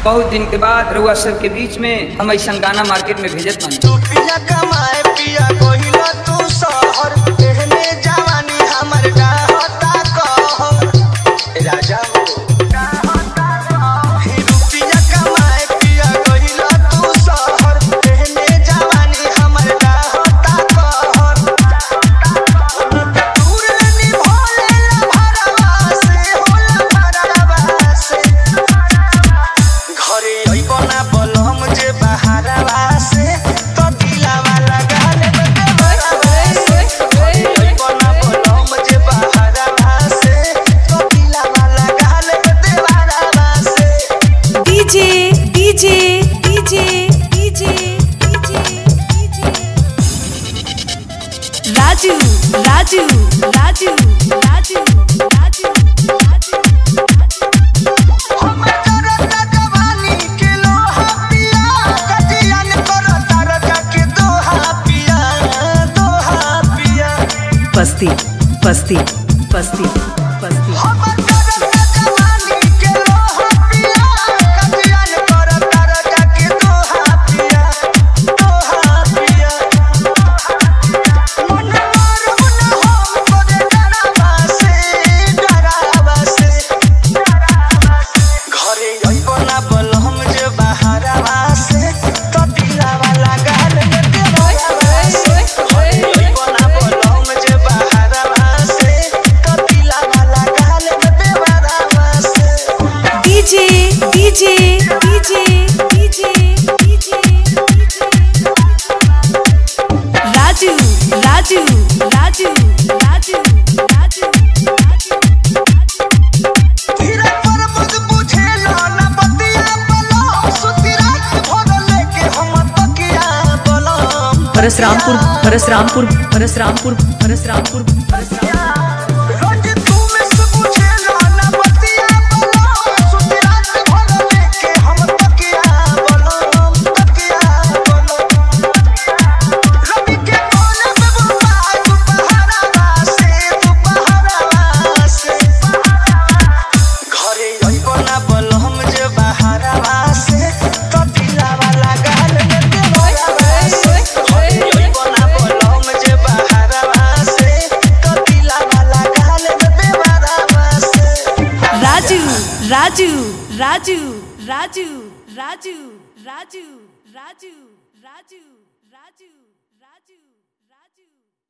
बहुत दिन के बाद रउआ सब के बीच में हम ऐसा गाना मार्केट में भेजत बानी। तू पिया कमाए पिया कोहिला तू शहर एहने जवानी हमर डाहता कहर राजा हो रुपिया कमाए पिया कोहिला तू शहर एहने जवानी हमर डाहता कहर दूर नहीं भोले भरवा से होला भरवा से घरे अइबो ना बलम जे बहारवा से तो दिलावा लगा ले देवरवा से घरे अइबो ना बलम जे बहारवा से तो दिलावा लगा ले देवरवा से। DJ DJ DJ DJ DJ Raju Raju Raju Raju Raju हमर करता जवानी के लोहा पिया कटियन करता रजा के दोहा पिया पस्ती पस्ती पस्ती पस्ती हमर करता जवानी के लोहा पिया कटियन करता रजा के दोहा पिया मन मारू न हम तोरे डरावा से घरे अइबो ना बलम जे बहारवा से तो दिलावा लगा ले देवरवा से घरे अइबो ना बलम जे बहारवा से तो दिलावा लगा ले देवरवा से। DJ DJ DJ DJ DJ Raju Raju Raju Raju Raju धीरे पर मुझ बुझेला ना बतिया बलम सुती रात भर लेके हम तकिया बलम परसरामपुर परसरामपुर परसरामपुर परसरामपुर रोज तू में से बुझेला ना बतिया बलम सुती रात भर लेके हम तकिया बलम रवि के कोने में बुलाए दुपहरवा से घरे अइबो ना बलम जे बहारवा से तो दिलावा लगा ले देवरवा से घरे अइबो ना बलम जे बहारवा से तो दिलावा लगा ले देवरवा से। राजू राजू राजू राजू राजू राजू राजू राजू राजू राजू राजू